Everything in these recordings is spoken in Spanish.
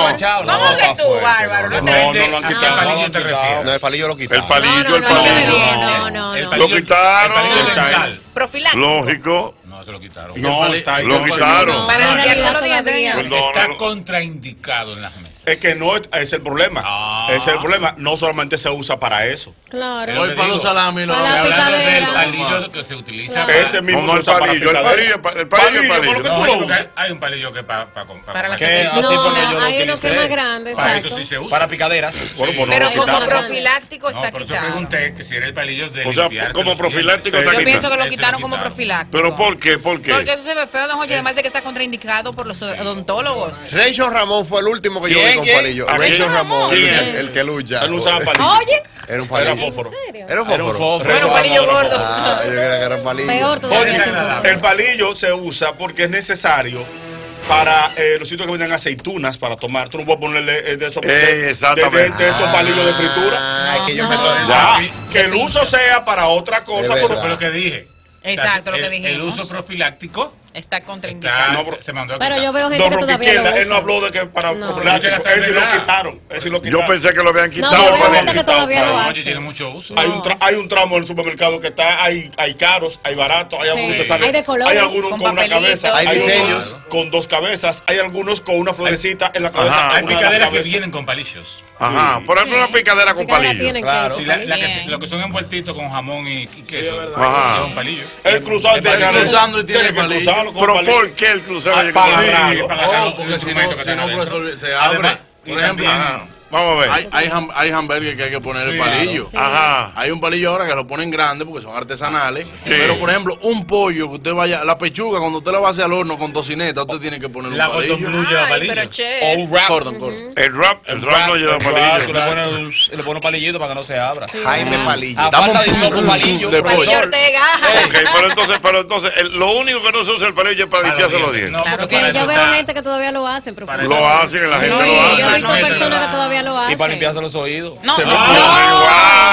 guachao. ¿Cómo que tú, Bárbaro? No, no lo han ¿A qué quitado. palillo te refieres? No, el palillo lo quitaron. El palillo, el No, palillo. El Lo palillo quitaron. dental. Profiláctico. Lógico. No, se lo quitaron. No, está ahí. No, no, Lo quitaron. Para en limpiarse realidad los dientes. todavía. Perdón, Está no. contraindicado en las mesas. Es que no es el problema. Ah. Ese es el problema. No solamente se usa para eso. Claro. Hoy para los salamis. Para la Estoy hablando del picadera. palillo que se utiliza. Claro. Ese mismo No, se el usa para palillo, el picadera. palillo, el palillo, el palillo. ¿Por lo que No, tú lo porque usas? hay un palillo que Para la Que que así No, porque yo lo hay uno que es utilicé. más grande, Para exacto. eso sí se usa. Para picaderas. Bueno, pues no Pero lo como quitaron. profiláctico No, está por eso quitado. pregunté que si era el palillo de O sea, limpiarse como los profiláctico dientes. está Yo pienso que lo Ese quitaron como quitaron. profiláctico. ¿Pero por qué? ¿Por qué? Porque eso se ve feo, don Jorge, además de que está contraindicado por los odontólogos. Rachel Ramón fue el último que yo ¿Quién, vi con quién? palillo. ¿A quién? Rachel Ramón, ¿Quién el, es? el que lucha. Él no usaba palillo. Oye, Era un palillo. Era fósforo. ¿En serio? Era un Era un fósforo. fósforo. bueno, palillo gordo. Ah, yo creía que era un palillo. Peor todavía. Oye, ese fósforo. el palillo se usa porque es necesario para los sitios que venden aceitunas para tomar. Tú no puedes ponerle de esos, Exactamente. de esos palillos de fritura. Ah, que yo me Ya, Sí. que el uso sea para otra cosa. De pero- verdad. Fue lo que dije. Exacto, lo que El dijimos. uso profiláctico Está contraindicado. está, No, pero- se mandó a Pero quitar. yo veo gente No, que porque todavía izquierda, lo él no usa. habló de que para No. profiláctico. Pero Él sí lo verdad. quitaron. Él sí lo Yo quitaron. pensé que lo habían No, quitado. yo veo pero gente que quitado, todavía pero lo Oye, hace. tiene mucho uso. Hay un tramo en el supermercado que está, hay caros, hay baratos, hay algunos que salen. Hay de colores, Hay algunos con con una papelitos. cabeza, Hay hay diseños. unos con dos cabezas, hay algunos con una florecita en la cabeza. Ajá. Hay una en la picaderas que cabeza. vienen con palillos. Ajá. Por ejemplo, una picadera con Picadera palillo. tienen Claro. que- Sí, la que Bien. lo que son envueltitos con jamón y queso. Ajá. Llevan palillos. El cruzado tiene que cruzando y tiene que palillo. cruzarlo con Pero palillo. ¿por qué el crucero Ah, llega para con agarrarlo. Sí, para agarrar Oh, los porque si instrumentos no, que si están no adentro. pues, se Además, abre. y Por ejemplo, también- Vamos a ver. hay hamburgues que hay que poner el Sí, palillo. claro. Ajá. Hay un palillo ahora que lo ponen grande porque son artesanales. Pero, por ejemplo, un pollo que usted vaya, la pechuga, cuando usted la va a hacer al horno con tocineta, usted tiene que poner un La Gordon palillo. Blue lleva Ay, palillo. pero che. O un wrap. Gordon. El rap no lleva Tú palillo. le pones un palillito para que no se abra. Jaime Palillo. A falta de hisopo palillo. de Palillo pollo. Ortega. Ok, pero entonces lo único que no se usa el palillo es para limpiarse los dientes. No, Claro porque que para Yo eso veo está- gente que todavía lo hacen, profesor. Lo hacen, la gente No, lo y yo he hace. visto personas que todavía lo hacen. Y para limpiarse los oídos. No, Se no, ve no. como-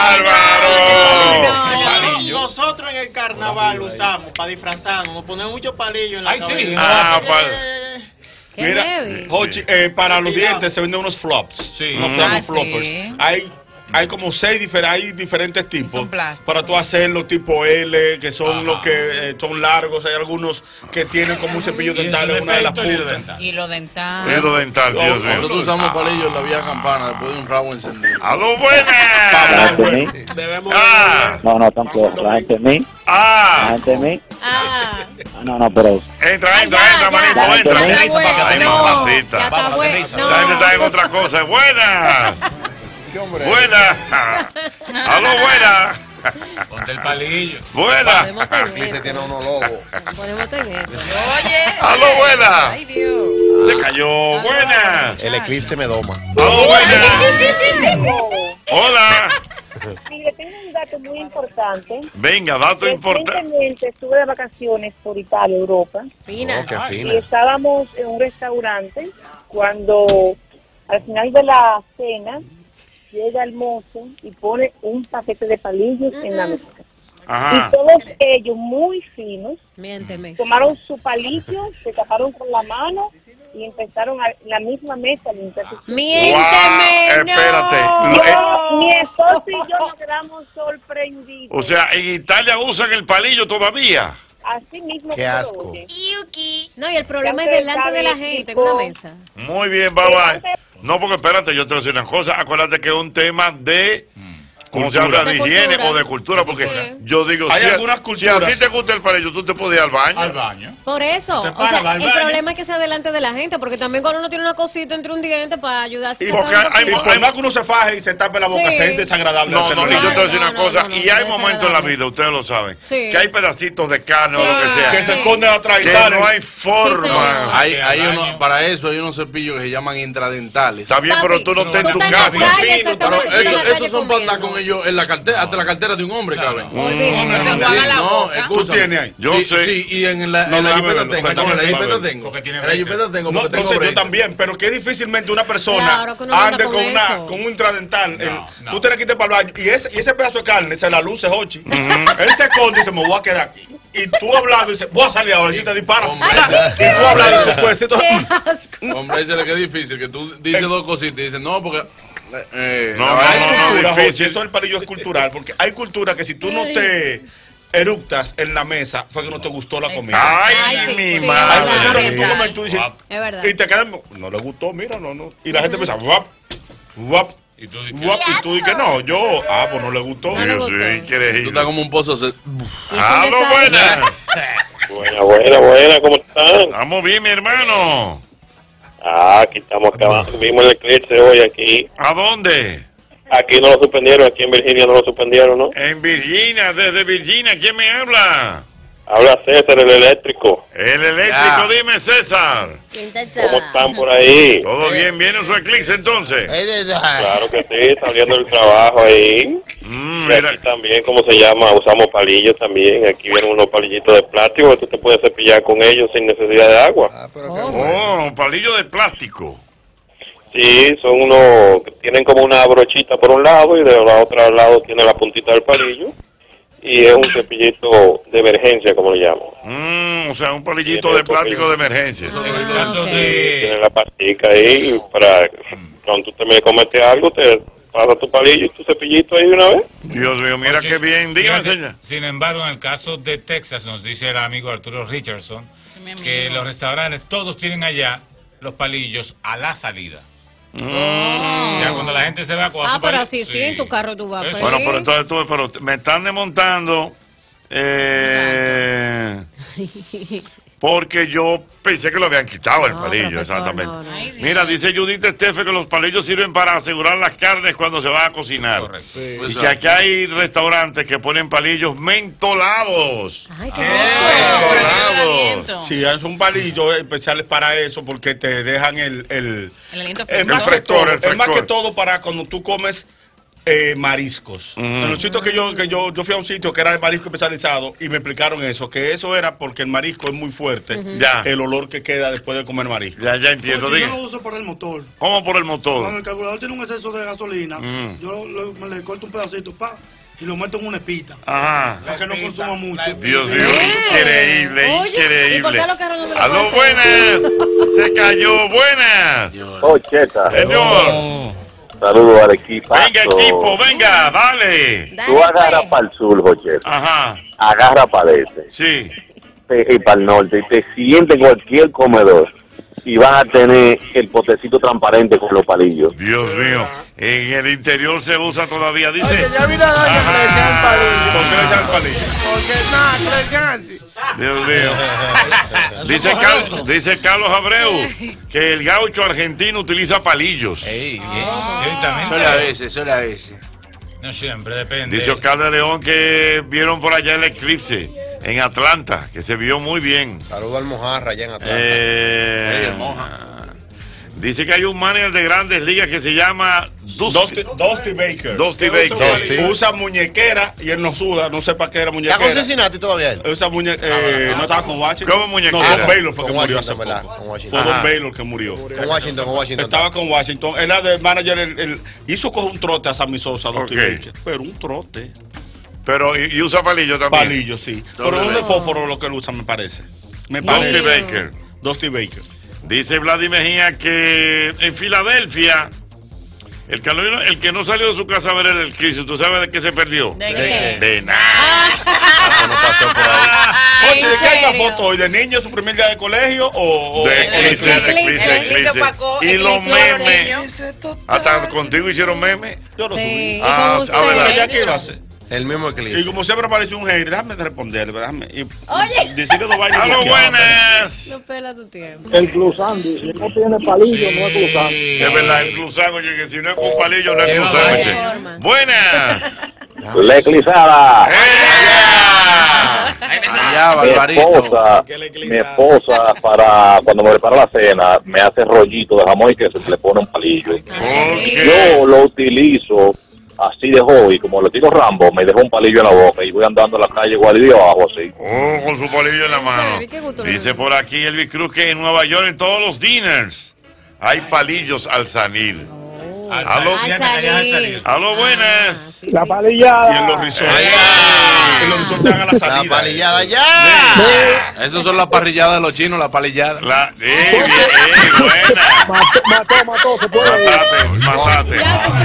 ¡Bárbaro! Nosotros en el carnaval usamos para disfrazarnos, nos ponemos muchos palillos en la Ay, sí. cabeza. Ah, Qué Mira, heavy. Jochi, para los dientes se venden unos flops. Sí. Unos se llaman Ah, floppers. sí. Hay como hay diferentes tipos. Son plásticos. Para tú hacerlo tipo L, que son los que son largos. Hay algunos que tienen como un cepillo Y en dental su en una de las defecto, el hilo puntas. dental. Y lo dental. Es lo dental, Dios mío. Nosotros usamos palillo en la vía campana después de un rabo encendido. ¡Aló, buenas! Debemos ¡Ah! No, tampoco. La gente de mí. La ¡Ah! gente de mí. Ah, No, pero. Entra, ya, manito, ya. entra. Ya está bueno. Ay, no, mamacita. ya está Vamos, bueno. risa. No. Esta gente está en otra cosa. ¡Buenas! ¿Qué hombre? ¡Buenas! ¡Aló, buenas! Ponte el palillo. ¡Buenas! Podemos tener. Eclipse tiene unos logos. Podemos tener. Oye. ¡Aló, buenas! Ay, Dios. Se cayó. ¡Buenas! El eclipse me doma. ¡Aló, buenas! ¡Hola! Mire, tengo un dato muy importante. Venga, dato importante. Recientemente estuve de vacaciones por Italia, Europa, Fina. Oh, qué y fina. estábamos en un restaurante cuando al final de la cena llega el mozo y pone un paquete de palillos en la mesa. Ajá. Y todos ellos, muy finos, Miénteme. tomaron su palillo, se taparon con la mano y empezaron a la misma mesa a limpiar sus Miénteme. Wow, espérate. No, mi esposo y yo nos quedamos sorprendidos. O sea, en Italia usan el palillo todavía. Así mismo. Qué que lo asco. oye. No, y el problema Ya es usted delante de la sabe, gente en una tipo- mesa. Muy bien, bye bye. No, porque espérate, yo te voy a decir una cosa. Acuérdate que es un tema de. ¿Cómo se habla? De De higiene cultura. o de cultura, porque Sí. yo digo, Hay si algunas si a culturas. ti te gusta el palillo, tú te puedes ir al baño. Al baño. Por eso, Te o para, sea, va al el baño. problema es que sea delante de la gente, porque también cuando uno tiene una cosita entre un diente para ayudarse. Y a sacar porque un hay- Y poquito. por más que uno se faje y se tape la boca, Sí. se siente desagradable. No, hacerlo no, y en yo la te voy a decir No, una no, cosa, no, no, y no, hay es momentos en la desagradable. vida, ustedes lo saben, Sí. que hay pedacitos de carne Sí. o lo que sea, Que se Sí. esconden atrás y que salen. no hay forma. señor. Hay Al uno, baño. para eso hay unos cepillos que se llaman intradentales. Está bien, pero tú no Papi, estás en tú tu estás en la casa. calle, Pero exactamente, tú estás en la esos calle son para estar comiendo. con ellos en la cartera, hasta la cartera de un hombre caben. Se enjuaga la boca. Escúchame. ¿Tú tienes ahí? Yo Sí, sé. sí, y en la No, no, jipeta no, tengo. no, En la jipeta no, tengo. porque tiene En la jipeta tengo No, porque no tengo sé, yo braces. también, pero que difícilmente una persona Claro, que uno anda ande con con eso. un intradental. No. Tú tienes que irte para el baño y ese pedazo de carne se la luce, Jochi. Él se esconde y dice, me voy a quedar aquí. Y tú hablando y dices, voy a salir ahora y te disparo. Hombre, Y tú hablando y tú puedes decir todo. Qué asco. hombre, ese es lo que es difícil, que tú dices dos cositas y dices, no, porque... No, Hay no, cultura, difícil. Jochi, eso del palillo es cultural, porque hay cultura que si tú no te eructas en la mesa, fue que no te gustó la comida. Ay, Ay, sí, mi sí, Hay madre. cultura que tú verdad. comes y tú dices, Es verdad. y te quedas, no le gustó, mira, no. Y la gente empieza, guap, guap, Y tú dices, guap, y tú dices, no, pues no le gustó. No le Dios, gustó. sí, Tú increíble. estás como un pozo. ¡Aló, buenas! Buena, ¿cómo están? Estamos bien, mi hermano. Aquí estamos acabando, vimos el eclipse hoy aquí. ¿A dónde? Aquí no lo suspendieron, aquí en Virginia no lo suspendieron, ¿no? En Virginia, desde Virginia. ¿Quién me habla? Habla César, el eléctrico. El eléctrico, dime, César. ¿Cómo están por ahí? ¿Todo bien? ¿Viene su eclipse entonces? Claro que sí, saliendo del trabajo ahí. Y Mira, aquí también, ¿cómo se llama? Usamos palillos también. Aquí vienen unos palillitos de plástico que tú te puedes cepillar con ellos sin necesidad de agua. un palillo de plástico. Sí, son unos que tienen como una brochita por un lado y de la otra lado tiene la puntita del palillo. Y es un cepillito de emergencia, como le llaman. O sea, un palillito de plástico de emergencia. en el caso Tiene de... la pastica ahí para cuando tú te me comete algo, te pasa tu palillo y tu cepillito ahí de una vez. Dios mío, mira Oye, qué bien. Dígame, fíjate, señor. sin embargo, en el caso de Texas, nos dice el amigo Arturo Richardson, mi amigo. que los restaurantes todos tienen allá los palillos a la salida. Ya cuando la gente se va con su Ah, pero palillo- así sí, en tu carro tú vas. Eso. pues. Bueno, pero entonces pero me están desmontando porque yo pensé que lo habían quitado el No, palillo, profesor, exactamente. no, no. Ay, Dios. Mira, dice Judith Estefe que los palillos sirven para asegurar las carnes cuando se va a cocinar. Correcto. Y que aquí hay restaurantes que ponen palillos mentolados. Ay, qué Eso, por rico. aquello del Bravo. aliento. Sí, es un palillo especiales para eso porque te dejan el El aliento es fresco. más que frescor, todo, el es más frescor. que todo para cuando tú comes mariscos. En los sitios que yo fui a un sitio que era de marisco especializado y me explicaron eso, que eso era porque el marisco es muy fuerte, Ya. el olor que queda después de comer marisco. Ya entiendo. Porque yo Diga. lo uso por el motor. ¿Cómo por el Cuando motor? el carburador tiene un exceso de gasolina, yo me le corto un pedacito y lo meto en una espita Ajá. para que no consuma mucho. Dios mío, increíble, Oye, ¿y por increíble. qué los carros no se lo Aló, pueden hacer? buenas. Se cayó, buenas. Oh, cheta. Señor. Saludos al equipo. Venga, equipo, venga, dale. Dale, Tú agarras pues. para el sur, Jocher. Ajá, Agarra para el este. sí. Y para el norte. Y te sientes en cualquier comedor. Y vas a tener el potecito transparente con los palillos. Dios mío. En el interior se usa todavía, dice. Oye, ya vino a doña que le echan el palillo. ¿Por qué le echan el palillo? Porque nada, que le echan así. Dios mío. Dice Carlos Abreu que el gaucho argentino utiliza palillos. Ey, bien. Ciertamente. Solo a veces. No siempre, depende. Dice Oscar de León que vieron por allá el eclipse en Atlanta, que se vio muy bien. Saludo al Mojarra allá en Atlanta. Dice que hay un manager de Grandes Ligas que se llama Dusty Baker. Dusty Baker. Usa muñequera y él no suda, no sé para qué era ¿Está muñequera. con Cincinnati todavía él? Esa no estaba con Washington. ¿Cómo muñequera? No, Don Baylor fue Con que murió hace Washington, ¿verdad? poco. Con Washington. Fue Don Ajá. Baylor que murió. Con Washington. Estaba con Washington. Era de manager. Él hizo coger un trote a Sammy Sosa, Dusty Ok. Baker. Pero un trote. Pero y usa palillo también. Palillo, sí. Pero es un de fósforo lo que él usa, me parece. Me Dusty parece. Baker. Dusty Baker. Dice Vladimir Mejía que en Filadelfia el que no salió de su casa a ver el eclipse, ¿tú sabes de qué se perdió? ¿De qué? De nada. No pasó por ahí. Oye, ¿de qué hay ¿en una serio? foto hoy? ¿De niño su primer día de colegio o De o eclipse, eclipse? eclipse, eclipse eclipse. opacó, Y los eclipsó a los memes. niños. Hasta contigo hicieron memes. Yo lo Sí, subí. y Ah, con a ver, ustedes. ¿Ya qué iba a hacer? El mismo Y eclipse. como siempre apareció un hater, déjame responderle, déjame. Oye. Decirle dos vainas. ¡Aló, bloqueadas. buenas! No pela tu tiempo. El cruzando, si no tiene palillo, no es cruzando. Es verdad, el cruzado, oye, que si no es con palillo, no es Qué cruzado. vaya. oye. Forma. Buenas. La eclizada. Allá, Barbarito. Mi esposa, para cuando me prepara la cena, me hace rollito de jamón y queso que le pone un palillo. ¿Por qué? Yo lo utilizo así dejó, y como le digo Rambo, me dejó un palillo en la boca y voy andando en la calle igual y abajo así. Oh, con su palillo en la mano. Dice por aquí Elvis Cruz que en Nueva York en todos los dinners hay palillos al salir. Aló, aló, buenas. La palillada. Y en los resorts. En los resorts hagan la salida. La palillada ya. Esas son las parrilladas de los chinos, la palillada. Mató, se puede. Matate.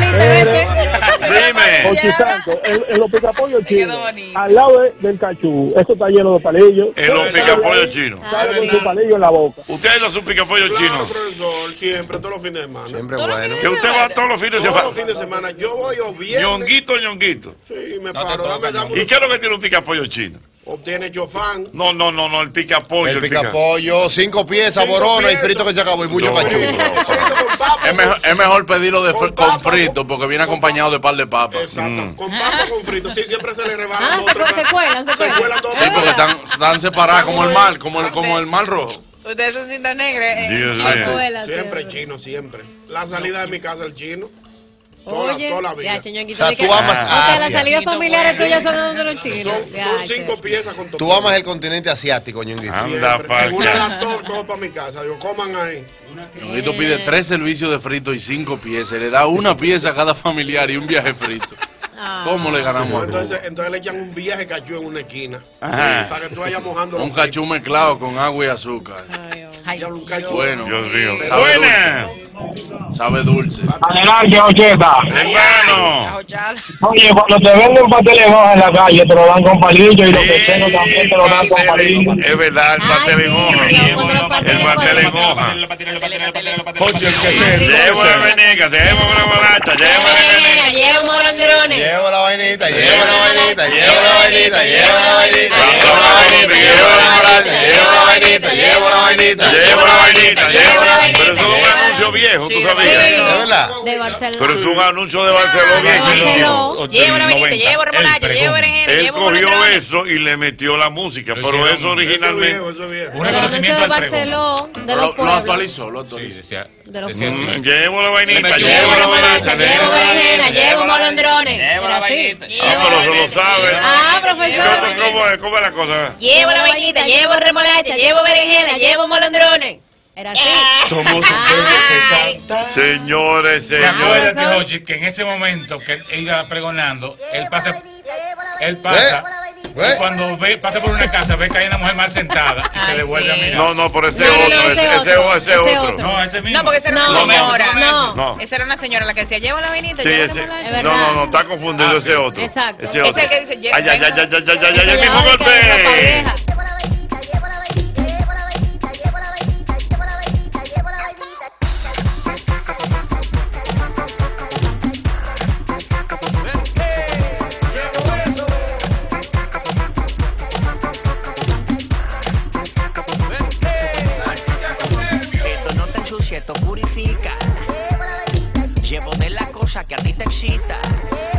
Dime. Santo, en los picapollos chinos, al lado del cachú, eso está lleno de palillos. En los picapollos chinos. Sale con su palillo en la boca. ¿Usted ha ido a su picapollo chino? Profesor, siempre, todos los fines de semana. Siempre bueno. ¿Que usted va todos los fines de semana? Todos los fines de semana. Yo voy o viernes. Ñonguito. Sí, me paro. ¿Y qué es lo que tiene un picapollo chino? Obtiene chofán. No, el picapollo. El picapollo, 5 piezas, borona y frito que se acabó y mucho cachú. Es mejor pedirlo con frito porque viene acompañado de par de papas. Exacto, con papas con frito. Sí, siempre se le rebalan. Se cuelan todos. Sí, porque están separadas como el mar, como el mar rojo. Ustedes son cinta negra. Siempre chino, siempre. La salida de mi casa el chino. Toda la vida. O sea, tú amas las salidas familiares tuyas son donde los chinos. Son 5 piezas con todo. Tú amas el continente asiático, Ñonguito. Anda, en una laptop, todo para mi casa. Digo, coman ahí. Ñonguito pide 3 servicios de frito y 5 piezas. Le da una pieza a cada familiar y un viaje frito. ¿Cómo le ganamos? Entonces le echan un viaje cachú en una esquina. Para que tú vayas mojando. Un cachú mezclado con agua y azúcar. Bueno, Dios mío. Sabe dulce. Adelante, Ocheta. Hermano. Oye, cuando te venden pasteles hoja en la calle, te lo dan con palillo y lo que tengo también te lo dan con palillo. Es verdad, el pastel en hoja. El pastel en hoja. Llevo la vainita, llevo la bolacha, llevo la vainita. Llevo molondrones. Llevo la vainita, llevo la vainita, llevo la vainita, llevo la vainita, llevo la vainita, llevo la bolacha, llevo la vainita, llevo la vainita, llevo la vainita, llevo la vainita. Pero eso es un anuncio viejo, ¿tú sabías? ¿De verdad? De Barcelona. Pero es un anuncio de Barcelona viejísimo. Llevo la vainita, llevo remolacha, llevo berenjena, Él llevo cogió molondrones. eso y le metió la música, pero eso originalmente. El anuncio de Barcelona, de los pueblos. Lo actualizó. De los Llevo la vainita, llevo la bolacha, llevo berenjena, llevo molondrones. Llevo la vainita. Pero se lo sabe. Profesor. ¿Cómo es la cosa? Llevo la vainita, llevo remolacha, llevo berenjena, llevo molondrones. Era así. Somos Señores, Acuérdate, Jochi, que en ese momento que él iba pregonando, él pasa y cuando pasa por una casa, ve que hay una mujer mal sentada y se le vuelve a mirar. No, pero ese otro. No, ese mismo. No, porque esa era una señora. No. Esa era una señora la que decía, llevo la vainita, Sí, llevo ese. remolacha. No, está confundido ese otro. Exacto. Ese otro. Ese que dice, llevo. Ay, el mismo golpe. Esto purifica. Llevo de la cosa que a ti te excita.